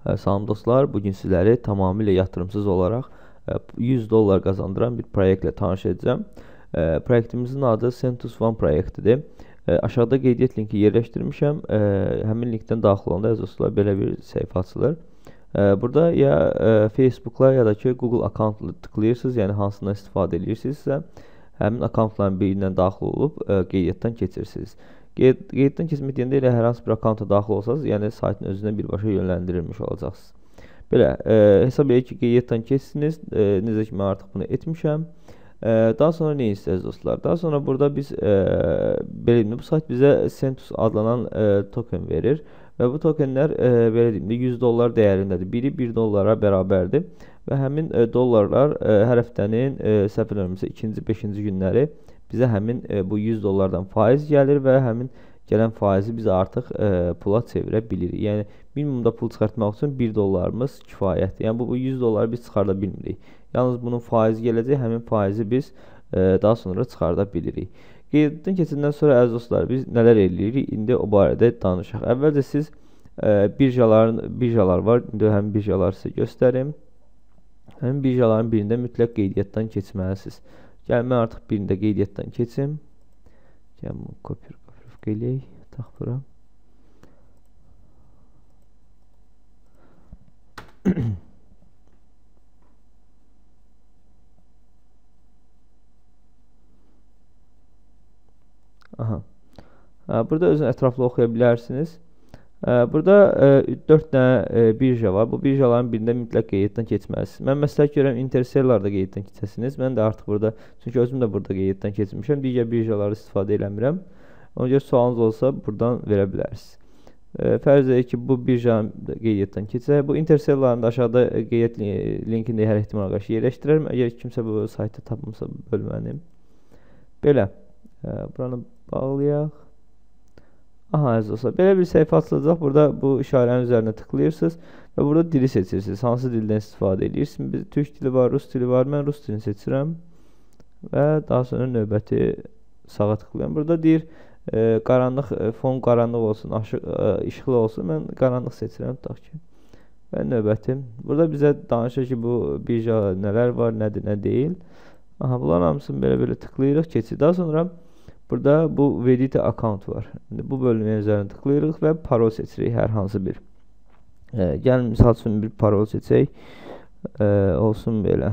Salam dostlar, bugün sizləri tamamilə yatırımsız olaraq $100 qazandıran bir proyektlə tanış edəcəm. Proyektimizin adı Centus One proyektidir. Aşağıda qeydiyyat linki yerləşdirmişəm. Həmin linkdən daxil olanda dostlar belə bir səhifə açılır. Burada ya Facebook'la ya da ki Google akkauntla tıklayırsınız, yəni hansından istifadə edirsinizsə, həmin akkauntların birindən daxil olub qeydiyyatdan keçirsiniz. Qeydiyyatdan keçmək deyəndə elə hər hansı bir akkaunt'a daxil olsanız, yəni saytın özünə birbaşa yönləndirilmiş olacaqsınız. Belə, hesab edək ki, qeydiyyatdan keçsiniz. Necə ki, mən artıq bunu etmişəm. Daha sonra nə istəyəcəz dostlar? Daha sonra burada biz, bu sayt bizə Centus adlanan token verir. Və bu tokenlər, belə deyim də, $100 dəyərindədir. Biri $1 bərabərdir. Və həmin dollarlar hər həftənin səhv eləmirəmsə 2-ci, 5-ci günləri bizə həmin bu $100'dan faiz gəlir və həmin gələn faizi biz artıq pula çevirə bilirik. Yəni minimumda pul çıxartmaq üçün $1'mız kifayətdir. Yəni bu $100 biz çıxarda bilmirik. Yalnız bunun faizi gələcək, həmin faizi biz daha sonra çıxarda bilirik. Qeydiyyatdan keçəndən sonra əziz dostlar, biz nələr edirik? İndi o barədə danışaq. Əvvəlcə siz birjalar var. İndi həmin birjaları sizə göstərim. Həmin birjaların birində mütləq qeydiyyatdan keçməlisiniz. Gəlin, mən artıq birində qeydiyyatdan keçim. Gəlin, bunu kopyalıq eləyək. Taxtıram. Aha. Burada özünü ətraflı oxuya bilərsiniz. Burada 4 dənə birja var. Bu birjaların birində mütləq qeydiyyatdan keçməlisiniz. Mən məsləhət görürəm Interstellar'da qeydiyyatdan keçəsiniz. Mən də artıq burada, çünki özüm də burada qeydiyyatdan keçmişəm. Digər birjaları istifadə eləmirəm. Ona görə sualınız olsa buradan verə bilərsiniz. Fərz edək ki, bu birjanın qeydiyyatdan keçək. Bu Interstellar'ın da aşağıda qeydiyyat linkini hər ehtimala qarşı yerləşdirərəm. Əgər kimsə bu saytı tapmasa bölməni. Belə. Buranı bağlayaq. Aha, əziz dostlar, belə bir səhifə açılacaq. Burada bu işarənin üzərinə tıklayırsınız və burada dili seçirsiniz. Hansı dildən istifadə edirsiniz? Biz türk dili var, rus dili var. Mən rus dilini seçirəm və daha sonra növbəti sağa tıklayıram. Burada deyir, qaranlıq, fon qaranlıq olsun, işıqlı olsun. Mən qaranlıq seçirəm, tutaq ki. Və növbəti. Burada bizə danışır ki, bu birja nələr var, nədir, nə deyil. Aha, bunların hamısını belə tıklayırıq, keçir. Daha sonra burada bu Vedita account var. Bu bölməyə üzərinə tıklayırıq və parol seçirik hər hansı bir. Gəlin, misal üçün bir parol seçək. Olsun belə.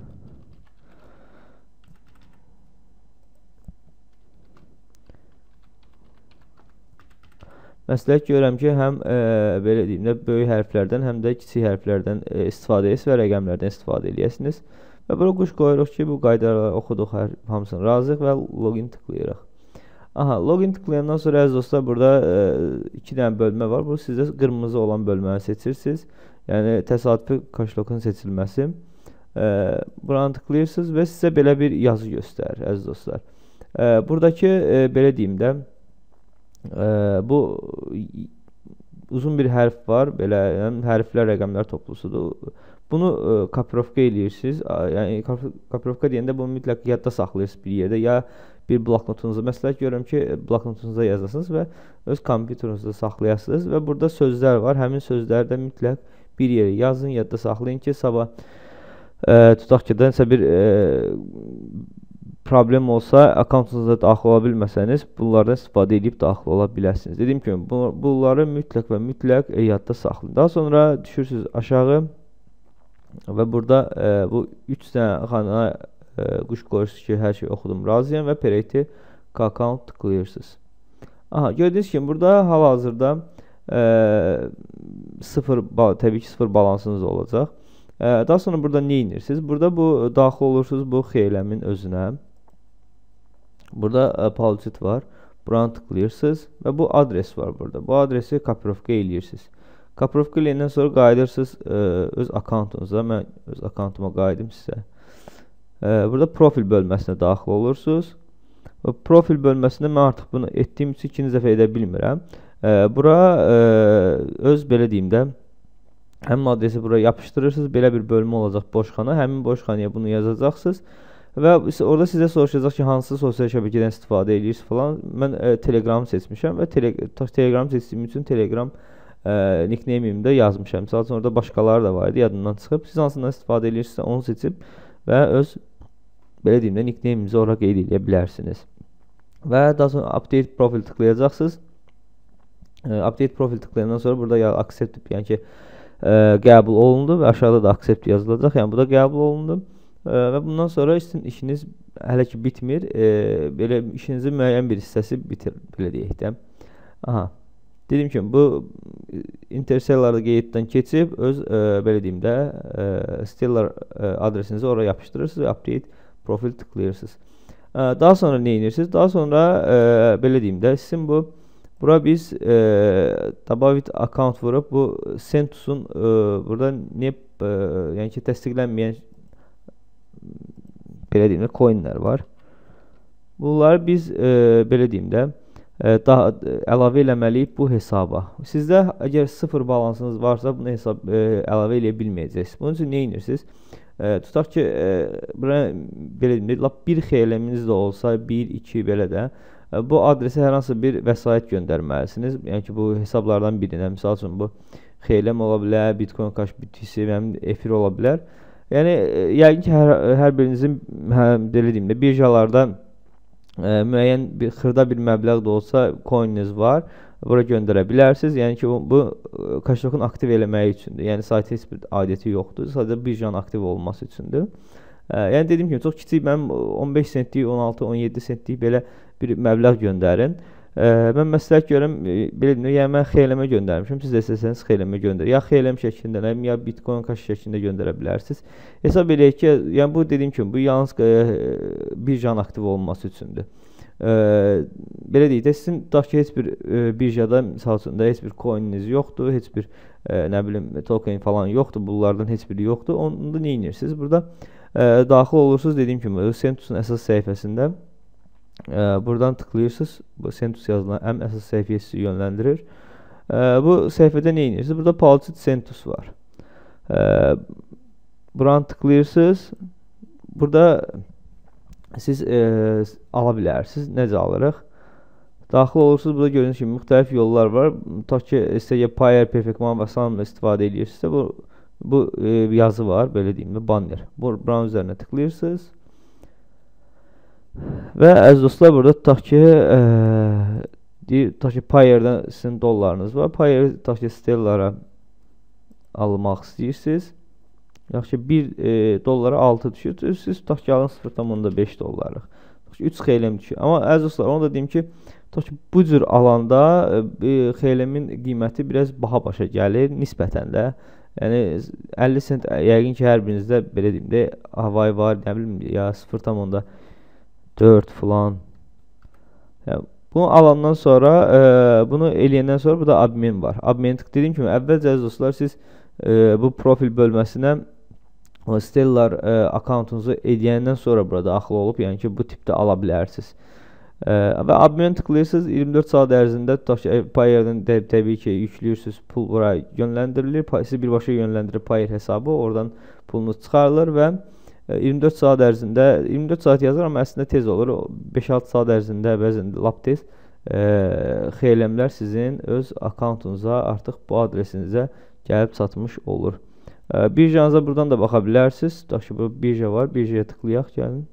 Məsləhət görürəm ki, həm belə deyim də, böyük hərflərdən, həm də kiçik hərflərdən istifadə edirsiniz və rəqəmlərdən istifadə edirsiniz. Və bura quş qoyuruq ki, bu qaydaları oxuduq, hamısını razıyıq və login tıklayırıq. Aha, login tıklayandan sonra əziz dostlar, burada 2 dənə bölmə var. Bu sizdə qırmızı olan bölməni seçirsiniz. Yəni təsadüfi kaşlokun seçilməsi. Buranı tıklayırsınız və sizə belə bir yazı göstərir əziz dostlar. Buradakı belə deyim də, bu uzun bir hərf var, belə hərflər, rəqəmlər toplusudur. Bunu kopyalovka eləyirsiniz. Yəni kopyalovka deyəndə bunu mütləq yadda saxlayırsınız bir yerdə, ya bir bloknotunuza, məsləhət görürəm ki, bloknotunuza yazasınız və öz kompüterinizdə saxlayasınız və burada sözlər var. Həmin sözləri də mütləq bir yerə yazın, yadda saxlayın ki, sabah tutaq ki, nəsə bir problem olsa, akkauntunuza daxil ola bilməsəniz, bunlardan istifadə edib daxil ola biləsiniz. Dediyim kimi, bunları mütləq və mütləq yadda saxlayın. Daha sonra düşürsünüz aşağı və burada bu 3 dənə xana quş qoyursunuz ki, hər şey oxudum, razıyam və Create account tıklayırsınız. Aha, gördüyünüz kimi, burada hal-hazırda təbii ki, 0 balansınız olacaq. Daha sonra burada nə inirsiniz? Burada bu daxil olursunuz bu xeyləmin özünə. Burada policy var. Buranı tıklayırsınız və bu adres var burada. Bu adresi kopyalovka eləyirsiniz. Kopyalovka eləyəndən sonra qayıdırsınız öz akkauntunuza. Mən öz akkauntuma qayıdım sizə. Burada profil bölməsinə daxil olursunuz. Profil bölməsində mən artıq bunu etdiyim üçün ikinci dəfə edə bilmirəm. Bura öz belə deyim də, həmin adresi buraya yapışdırırsınız. Belə bir bölmə olacaq, boşxana. Həmin boşxanaya bunu yazacaqsınız. Və orada sizə soruşacaq ki, hansı sosial şəbəkədən istifadə edirsiniz falan. Mən Telegramı seçmişəm və Telegramı seçdiyim üçün Telegram nickname-imdə yazmışam. Məsəl üçün orada başqaları da var idi, yadımdan çıxıb. Siz hansından istifadə edirsinizsə onu seçib və öz belə deyim də nickname-inizi ora qeyd edə bilərsiniz. Və daha sonra update profil tıklayacaqsınız. Update profil tıklayandan sonra burada accept, yəni ki qəbul olundu və aşağıda da accept yazılacaq. Yəni bu da qəbul olundu. Və bundan sonra sizin işiniz hələ ki bitmir. Belə işinizin müəyyən bir hissəsi bitir, belə deyək də. Aha. Dediyim kimi bu Interstellar qeyddən keçib öz belə deyim də Stellar adresinizi oraya yapışdırırsınız və update profil tıklayırsınız. Daha sonra nə edirsiniz? Daha sonra belə deyim də sizin bu bura biz Dabavit account vurup bu Centus'un burada ne yəni ki təsdiqlənməyən belə deyim də coinlər var. Bunları biz belə deyim də daha əlavə eləməliyik bu hesaba. Sizdə əgər 0 balansınız varsa bunu hesab əlavə eləyə bilməyəcəksiniz. Bunun üçün nə edirsiniz? Tutaq ki bura belə deyim də lap bir xeyləminiz də olsa 1 2 belə də bu adresə hər hansı bir vəsait göndərməlisiniz. Yəni ki bu hesablardan birinə, məsəl üçün bu xeyləm ola bilər, Bitcoin Cash, BTC, efir ola bilər. Yəni yəqin ki hər birinizin belə deyim də birjalarda müəyyən bir xırda bir məbləğ də olsa coininiz var. Bura göndərə bilərsiniz. Yəni ki bu Cashlock'un aktiv eləməyi üçündür. Yəni saytın heç bir aidiyyəti yoxdur. Sadəcə birjanın aktiv olması üçündür. Yəni dediyim kimi çox kiçik, mənim 15 sentlik, 16, 17 sentlik belə bir məbləğ göndərin. Mən məsləhət görürəm, belə deyim, yəni mən xeyləmə göndərmişəm. Siz də istəsəniz xeyləmə göndər. Ya xeyləm şəklində, ya Bitcoin Cash şəklində göndərə bilərsiniz. Hesab eləyək ki, yəni bu dediyim kimi bu yalnız birjanın aktiv olması üçündür. Belə deyək də sizin tutaq ki heç bir birjada misal üçün də heç bir coininiz yoxdur, heç bir nə bilim token falan yoxdur, bunlardan heç biri yoxdur. Onda nə edirsiniz? Burada daxil olursunuz dediyim kimi Centus'un əsas səhifəsində. Buradan tıklayırsınız. Bu Centus yazılan ən əsas səhifəyə sizi yönləndirir. Bu səhifədə nə edirsiniz? Burada Polkadot Centus var. Buradan tıklayırsınız. Burada siz ala bilərsiniz. Necə alırıq? Daxil olursunuz. Burada gördüyünüz kimi müxtəlif yollar var. Tutaq ki, istəyə Payer, Perfect Money və salamla istifadə edirsinizsə bu yazı var. Belə deyim də banner. Buranın üzərinə tıklayırsınız. Və əziz dostlar, burada tutaq ki Payer'dən sizin dollarınız var. Payer tutaq ki Stellar'a almaq istəyirsiniz. Yaxşı 1 dollara 6 düşür. Siz tutaq ki alın 0.5 dollarlıq. 3 xeyləm düşür. Amma əziz dostlar, onu da deyim ki, tutaq ki bu cür alanda xeyləmin qiyməti biraz baha başa gəlir nisbətən də. Yəni 50 sent yəqin ki hər birinizdə belə deyim də havay var, nə bilim ya 0.4 falan. Yəni, bunu alandan sonra, bunu eləyəndən sonra burada admin var. Admin dediyim kimi əvvəlcə əziz dostlar siz bu profil bölməsinə Stellar accountunuzu edəyəndən sonra burada daxil olub, yəni ki bu tipdə ala bilərsiniz. Və admin tıklayırsınız 24 saat ərzində tutaq ki Payer'dən təbii ki yüklüyorsunuz, pul buraya yönləndirilir. Sizi birbaşa yönləndirir Payer hesabı, oradan pulunuz çıxarılır və 24 saat ərzində 24 saat yazır, amma əslində tez olur. 5-6 saat ərzində bəzən lap tez xeyləmlər sizin öz accountunuza artıq bu adresinizə gəlib çatmış olur. Birjanıza buradan da baxa bilərsiniz. Tutaq ki bu birja var. Birjaya tıklayaq, gəlin.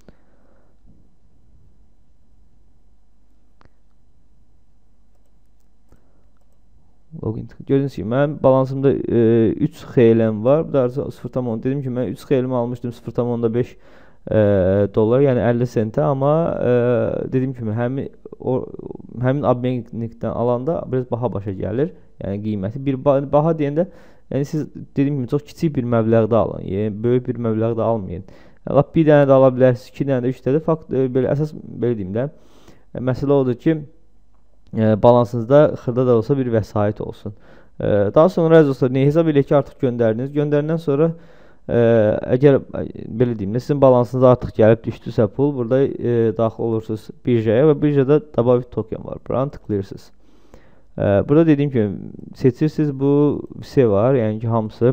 Login. Gördüyünüz kimi mənim balansımda 3 xeyləm var. Bu da 0.10. Dedim ki mən 3 xeylimi almışdım 0.5 dollar, yəni 50 sentə, amma dediyim kimi həmin abonentlikdən alanda biraz baha başa gəlir. Yəni qiyməti bir baha deyəndə, yəni siz dediyim kimi çox kiçik bir məbləğdə alın. Yəni böyük bir məbləğdə almayın. Yəni lap bir dənə də ala bilərsiniz, 2 dənə də, 3 dənə də. Fakt belə əsas belə deyim də. Məsələ odur ki, balansınızda xırda da olsa bir vəsait olsun. Daha sonra əziz dostlar, hesab eləyək ki artıq göndərdiniz. Göndərindən sonra əgər belə deyim də sizin balansınıza artıq gəlib düşdüsə pul, burada daxil olursunuz birjaya və birjada Dabavit token var. Buranı tıklayırsınız. Burada dediyim kimi seçirsiniz, bu şey var, yəni ki hamısı.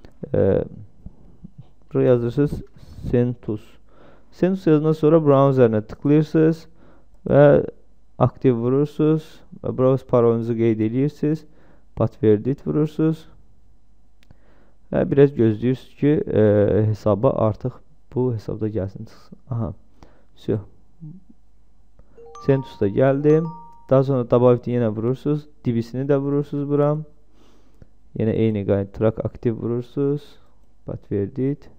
Buraya yazırsınız Centus. Centus yazından sonra buranın üzərinə tıklayırsınız və aktiv vurursunuz və browse parolunuzu qeyd edirsiniz Patverdit vurursunuz. Və biraz gözləyirsiniz ki, hesaba artıq bu hesabda gəlsin çıxsın. Aha. Все. Sentus'da geldi. Daha sonra Dabavit'i yine vurursunuz. Dibisini de vurursunuz buram. Yine eyni gayet track aktif vurursunuz. Patverdit.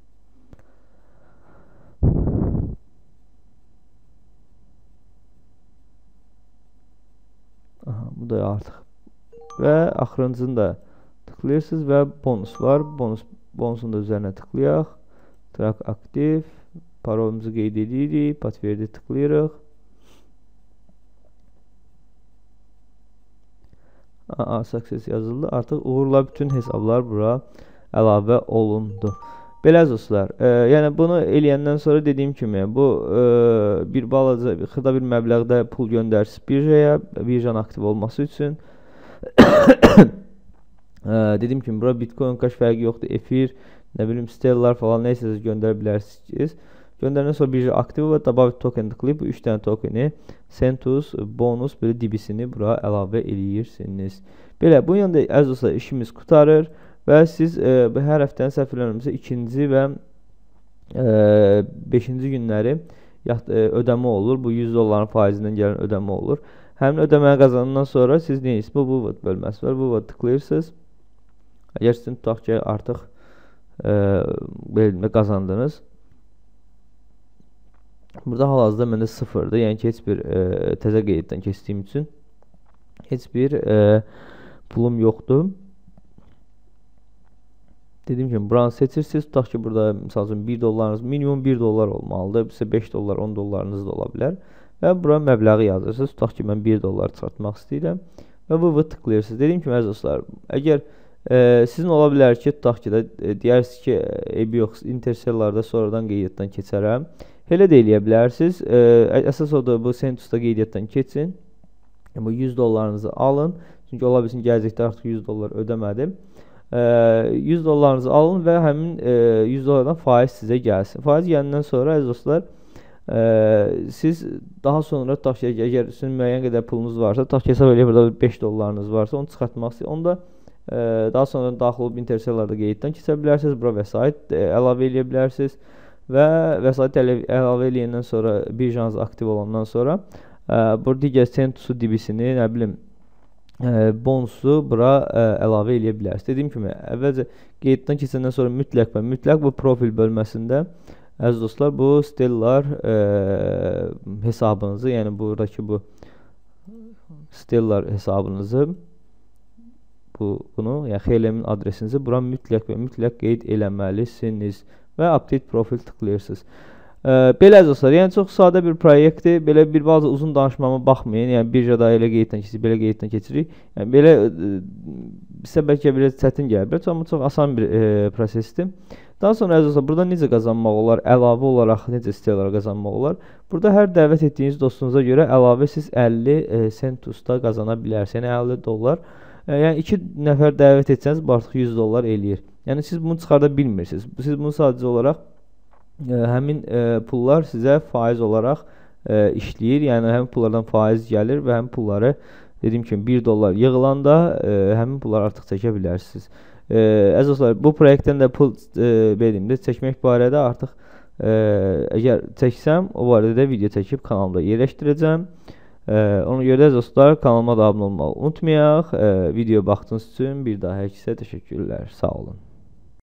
Aha, bu da artıq. Və axırıncını da tıklayırsınız və bonus var. Bonusun da üzərinə tıklayaq. Track aktif. Parolumuzu qeyd edirik. Patverdit tıklayırıq. Success yazıldı. Artıq uğurla bütün hesablar bura əlavə olundu. Belə dostlar, yəni bunu eləyəndən sonra dediyim kimi bu bir balaca xırda bir məbləğdə pul göndərsiniz birjaya, birjanın aktiv olması üçün. Dediyim kimi bura Bitcoin kaç fərqi yoxdur. Efir, nə bilim Stellar falan neysə göndərə bilərsiniz. Göndərəndən sonra birja aktiv və Dabavit token tıklayıb bu 3 dənə tokeni, Sentus, bonus, belə dibisini bura əlavə eləyirsiniz. Belə bunun yanında əziz dostlar işimiz qurtarır. Və siz hər həftənin səhv eləmirəmsə 2-ci və 5-ci günləri ödəmə olur. Bu 100 dolların faizindən gələn ödəmə olur. Həmin ödəməni qazanandan sonra siz deyirsiniz, bu Vuvot bölməsi var. Vuvot tıklayırsınız. Əgər sizin tutaq ki, artıq belə qazandınız. Burada hal-hazırda məndə sıfırdır. Yəni ki, heç bir təzə qeyddən keçdiyim üçün heç bir pulum yoxdur. Dediyim kimi, buranı seçirsiniz. Tutaq ki, burada misal üçün 1 dollarınız, minimum 1 dollar olmalıdır. Bizə 5 dollar, 10 dollarınız da ola bilər. Və bura məbləği yazırsınız. Tutaq ki, mən 1 dollar çıxartmaq istəyirəm. Və bu tıklayırsınız. Dediyim kimi, əziz dostlar, əgər sizin ola bilər ki, tutaq ki, deyirsiniz ki, yox, Interstellar'da sonradan qeydiyyatdan keçərəm. Elə də eləyə bilərsiniz. Əsas odur, bu Sentus'da qeydiyyatdan keçin. Bu 100 dollarınızı alın. Çünki ola bilsin, gələcəkdə artıq 100 dollar ödəmədim. 100 dollarınızı alın və həmin 100 dollardan faiz sizə gəlsin. Faiz gələndən sonra əziz dostlar, siz daha sonra tutaq ki, əgər sizin müəyyən qədər pulunuz varsa, tutaq ki, hesab eləyək burada 5 dollarınız varsa, onu çıxartmaq istəyir. Onu da daha sonra daxil olub Interstellar'da qeyddən keçə bilərsiniz. Bura vəsait əlavə eləyə bilərsiniz və vəsait əlavə eləyəndən sonra birjanız aktiv olandan sonra burada digər Sentus'u dibisini, nə bilim, bonusu bura əlavə eləyə bilərsiniz. Dediyim kimi, əvvəlcə qeyddən keçəndən sonra mütləq bu profil bölməsində əziz dostlar, bu Stellar hesabınızı, yəni buradakı bu Stellar hesabınızı, bunu, yəni xeyləmin adresinizi bura mütləq qeyd eləməlisiniz və update profil tıklayırsınız. Belə dostlar, yəni çox sadə bir proyektdir. Belə bir bazı uzun danışmama baxmayın. Yəni birjada elə qeyddən keçirik, belə qeyddən keçirik. Yəni belə sizə bəlkə biraz çətin gəlir, amma çox asan bir prosesdir. Daha sonra əziz dostlar, burada necə qazanmaq olar? Əlavə olaraq necə Stellar qazanmaq olar? Burada hər dəvət etdiyiniz dostunuza görə əlavə siz 50 Sentus'da qazana bilərsiniz. Yəni 50 dollar. Yəni 2 nəfər dəvət etsəniz, bu artıq 100 dollar eləyir. Yəni siz bunu çıxarda bilmirsiniz. Siz bunu sadəcə olaraq həmin pullar sizə faiz olaraq işləyir. Yəni həmin pullardan faiz gəlir və həmin pulları dediyim kimi 1 dollar yığılanda həmin pulları artıq çəkə bilərsiniz. Əziz dostlar, bu proyektdən də pul çəkmək barədə artıq əgər çəksəm, o barədə də video çəkib kanalda yerləşdirəcəm. Ona görə də əziz dostlar, kanalıma da abunə olmağı unutmayaq. Videoya baxdığınız üçün bir daha hər kəsə təşəkkürlər. Sağ olun.